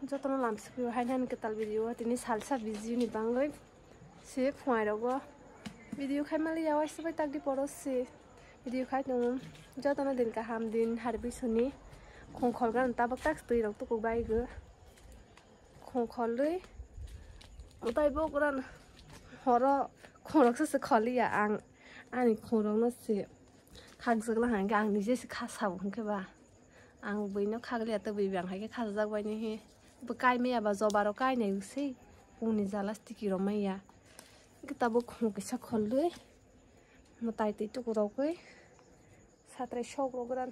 Jotono lamsiku hainan ketal video tini salsa video ni bangloi si fuai rogo video khai mali awai sabai tak di poros si video khai dong jotono din ka ham din harbi suni khongkhol gan tabak tak stui rok tu ko bai go khongkhol loi utai bo gran horo khorok se kholi ya ang ani khorok no si khak jagla hang gang ni je si khasau hangke ba ang boino khaglia to bi bang haike khajak bai ni he bukai me aba jobaro kai nei usi puni jalastik ro maya kitabo khong kisa kholloi mutai ti tu ro koi satre shok ro gran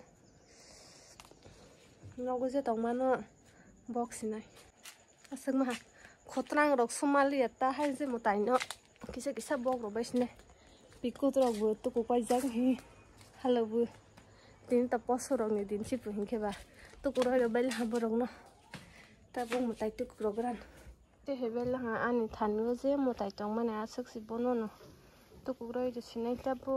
nogo je tongmano box nai asang ma khotrang rok somali ta hai je mutai no kisa bok ro baisne pikut ro bu tu ko pai jang hi halo bu tin ta posoro ni din si pu hingke ba tu ko ro bel ha borong no ta bu mutai tu program te hebel ha ani thanu je mutai tong mane asuk si bono no tu ko ro je sinai ta bu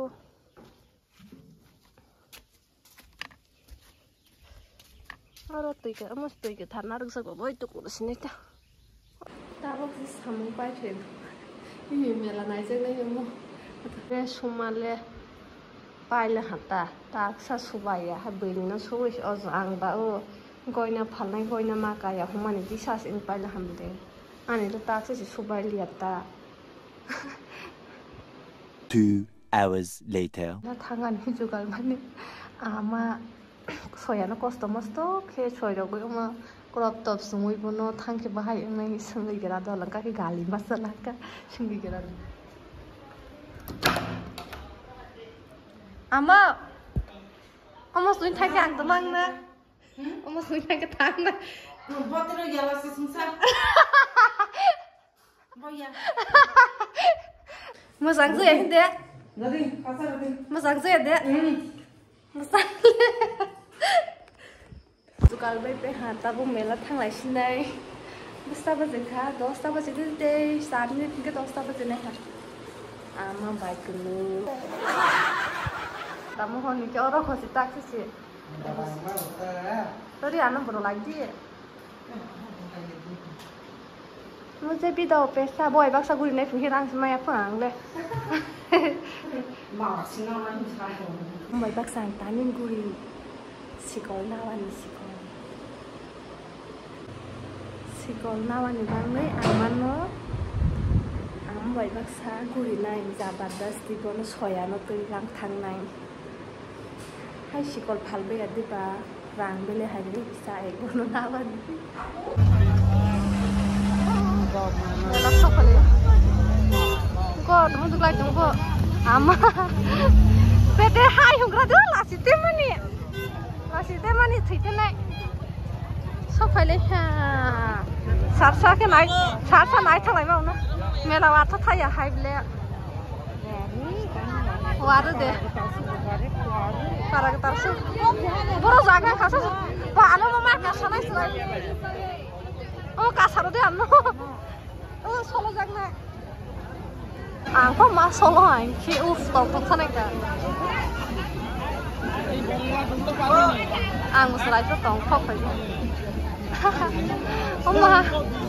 aro tuike amos tuike thana ruk sa go boi tu ko sinai ta bu si samu pai phe ni mela nai je nai mo re sumale paile hata ta sa subaya ha beini na soi ozang ba o goina phalnai goina ma ka ya humani bisas in paile hamde ani to ta se subai liata 2 hours later na thangan hi jugal mane ama soya no customer to khe soi ro go ma crop top sumui bono thangke bahai nai sangai gera do langka ki gali masala ka singi gera ama suin thai ka ang tamang na suin thai ka thang na botero yala se sungsa boya masang se de gadi pasar de masang se de masang tukal bai pe ha ta bu mela thang lai sinai 10 baje kha 10 baje de 7 minute ke 10 baje nai ha ama bai kunu tamu honi ke oro khosi tak si tori anam bro lagi मुझे भी दो पैसा बोय बक्सा गुरी नहीं फिर आंस मैं फंग ले मासिना मन छा बोय बक्सा तानिन गुरी सिकोल नावानी बांगै आमानो आम बोय बक्सा गुरी नाय जबरदस्ती कोन सयानो तै रां थांनाय हाय सिकोल फालबे दिबा रां बेले हायले बिसा एगोनो नावानी Dalam sokol ya. Kok teman tuh lagi kok ama. Pede hai hungra tuh lasite mani thite nai. Sokol ya. Sarsa ke nai thalai mau no. Mela wa tha ya hai ble. Waru de. Para ke tarsu. Boro jaga khasa. Pa alo mama kasanai sulai. Oh kasar deh anu, solo jagna, angko mas solo ang ki top sana kan, ang muslai tu tong kok aja, mah.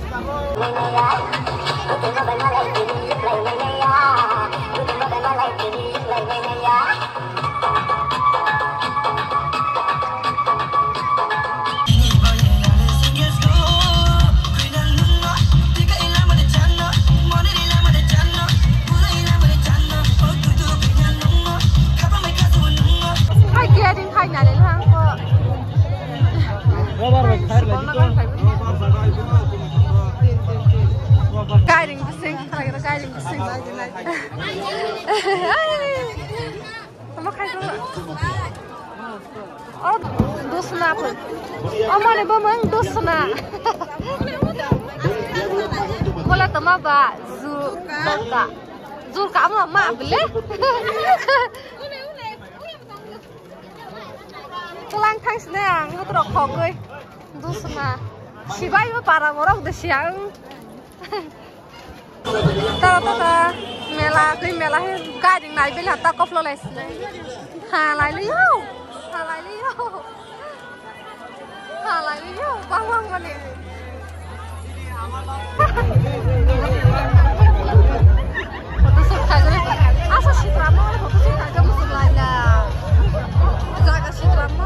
Guiding bising, kita guiding bising lagi. Sama kayak tu. Oh, dosna pun. Oh mana bamang dosna. Kola tama ba zul kamu ma beli. Kelang tang senang, itu terok koi. Dosna. Sibai para orang dah siang. Ta mela he guiding nai bela ta koflo les ha lai liu Halai liu, bawang mana? Photoshoot kagak asa sih drama photoshoot kagak musuh lainnya jaga sih drama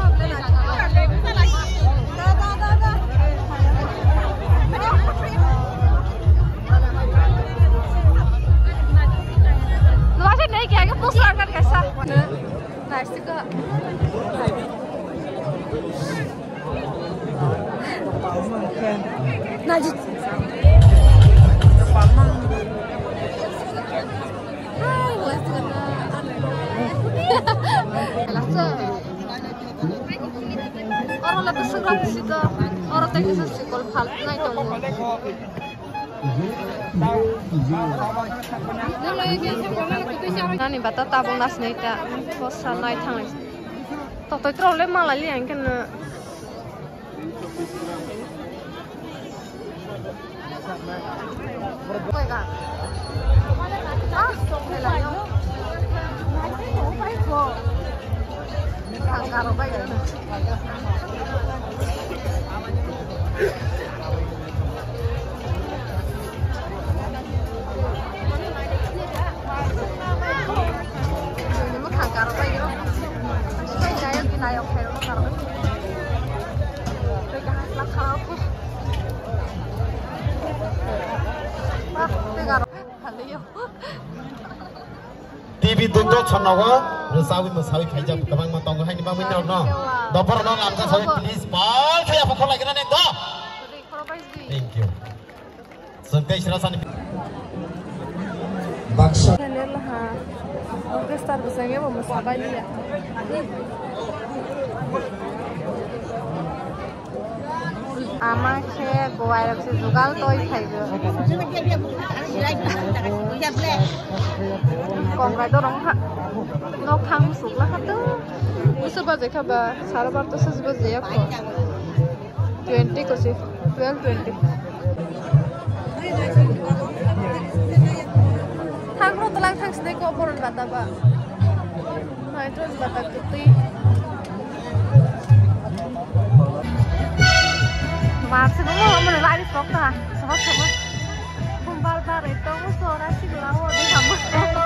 lu aja naik ya ke pos kan kasa nice juga najis orang lebih suka di situ orang teknis sekolah hal naik dong nani bata tabung nas naik ya bosan naik tangan tapi terlalu malah liang kena TV tunggu channel resawi mesawi kaja kebang matong hai ni bang minor no dopor no amsa sawi please mal kaya pokok lagi nane do thank you sangkai sirasan baksa lah ha oke start besarnya mau masabai ya ama ke goai rak se jugal toy khaibo kongrai do rong ha no khang suk la khatu usur baje khaba 12:30 to 6 baje ya ko 20 ko se 12:20 thang ro talang thang snake ko poron bata ba mai tros bata tuti Masih mau melalui foto, sebab kumpul tarik tahu suara si lawa di kamu.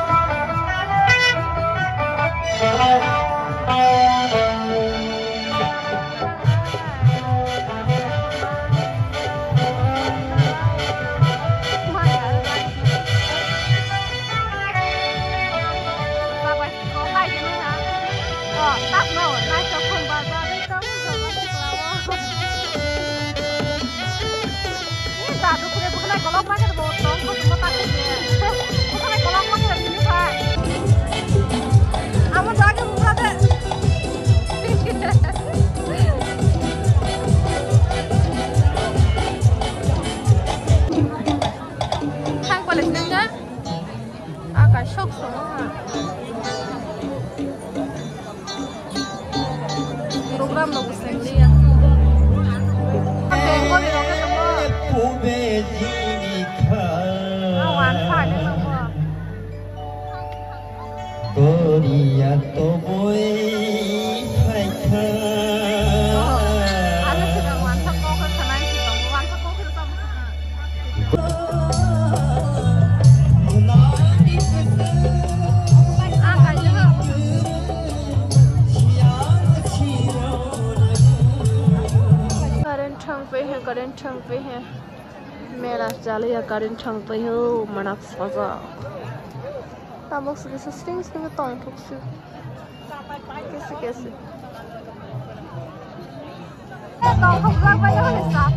Tak mau, naik ke kumpul tarik tahu suara si lawa. Aduh, bukan kolong lagi ada botol, kok cuma takut ya. Bukan kolong lagi ada ini pak. Aman lagi murah deh. Hang Palestina, agak shock semua. Program bagus sekali ya. Tengok di lokasi semua. Awan pakai semua. Korea to boy paika. Ada sedang wansak kau ke sana itu, wansak kau ke sana. Karen chang pe hai mera chale ya karen chang pe ho manak saza tabok se strings ke tong thuk se कैसे tong thuk ra ba yo le sap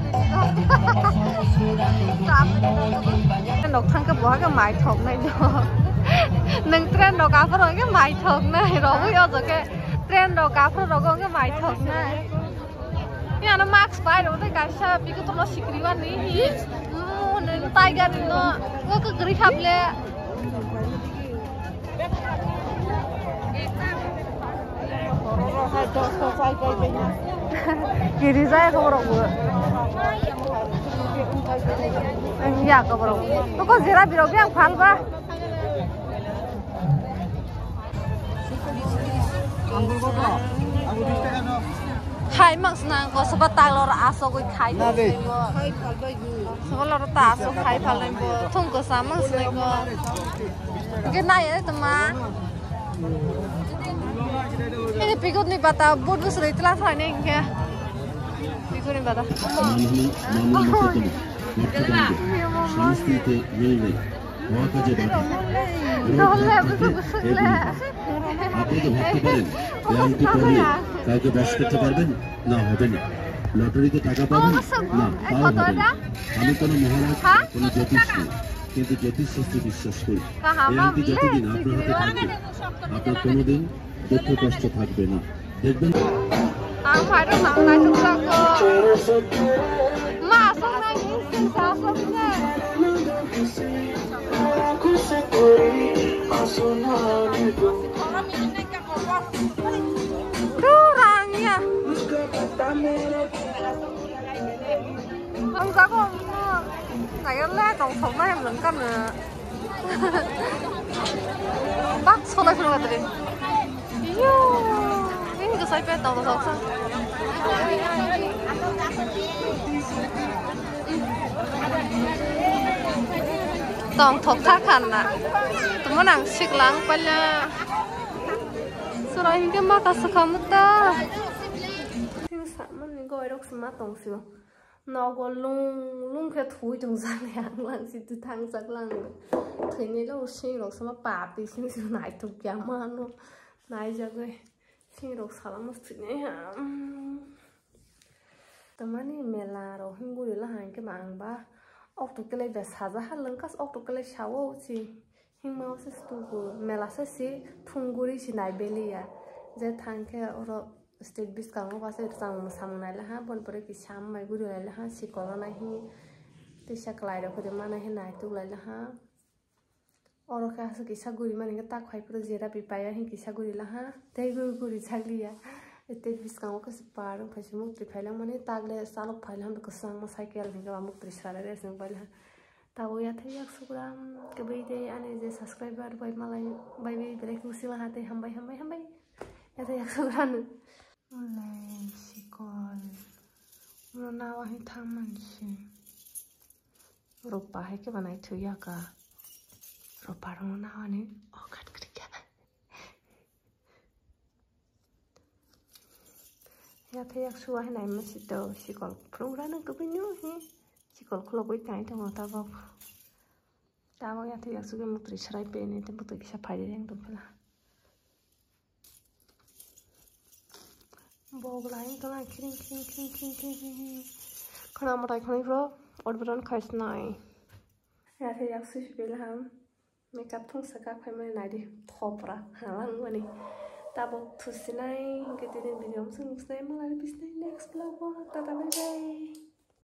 ni nok thang ke bo ke mai thok nai do nang tren do ka phro ke mai thok nai ro bu yo zo ke tren do ka phro ro go ke mai thok nai ya na max pai ro de ka sha pi ko to lo sikriwa ni hi ne tiger no wo ko gri khable kiri saya ke borok bu ya ke borok to ko jera birok yang phal ba khai mặc nàng có sắp tay lo ra số cái khai được gì bơ số lo ra số khai phải lên bơ thông có sao mặc này có cái này đấy tụi má ini pikut nih bata buat bus dari telah sana nih ya pikut nih bata কাউকে বস করতে পারবেন না হবে না লটারিতে টাকা পাবেন না তাও হবে না আমি কোনো মহারাজ কোনো জ্যোতিষ নই কিন্তু জ্যোতিষ শাস্ত্রে বিশ্বাস করি এই আংটি যতদিন আপনার হাতে থাকবে আপনার কোনোদিন দুঃখ কষ্ট থাকবে না দেখবেন kurangnya ông giáo con này cái lẽ tổng thống này em lấn cân nữa bác số này không được đi yêu ini cái sai bét đầu đầu sao tổng thống thác hẳn à tụi nó đang xịt lắng phải là rồi hình cái mắt ta sẽ không mất ta thiên sản mà mình gọi được smart tổng siêu nó có lung cái thúi trong gian hàng lần gì từ thang giặc lần thế này lâu xin được smart bà bị xin siêu này thuộc giảm mà nó này giờ cái xin được sao lắm sự này hả tầm này mẹ là rồi hình bùi là hàng cái mạng ba ốc tụ cái này để xả ra hết lần các ốc tụ cái này xáo gì hình máu sẽ tu mẹ là sẽ xí thung guri chỉ này beli à giờ thang cái ở state bis càng qua sẽ sang này là ha bọn bữa cái sáng mai guri lại là ha chỉ có này hi thì sắc lại được cái mà này này tu lại là ha ở cái sự cái sắc guri mà những cái tác khoai pro gì ra bị bay hi cái sắc guri là ha thế guri chắc đi à state bis càng qua sẽ par phải chỉ mục phải là mà này tag le salok phải làm được sang mà cycle thì cái mục phải xả ra sang bay là tahu ya teh yak sugram kebede ane je subscriber boy malai boy bere kusila hate hambai ya teh yak sugram mulai sikol nawa hi thaman si rupa hai ke banai thu ya ka rupa ro nawa ni o kat kriya ya teh yak suwa hai nai ma sito sikol program ke binyo hi Sikol kalau gue tanya tentang tahu ya tuh yang suka mutri serai pene tempat tuh bisa pada yang tuh lah bog lain tuh lah kering karena mereka ini bro orderan kais naik ya tuh yang suka bilang makeup tuh sekarang kayak nadi thopra halang wani tahu tuh sinai gitu dan video musuh malah lebih next vlog tata bye bye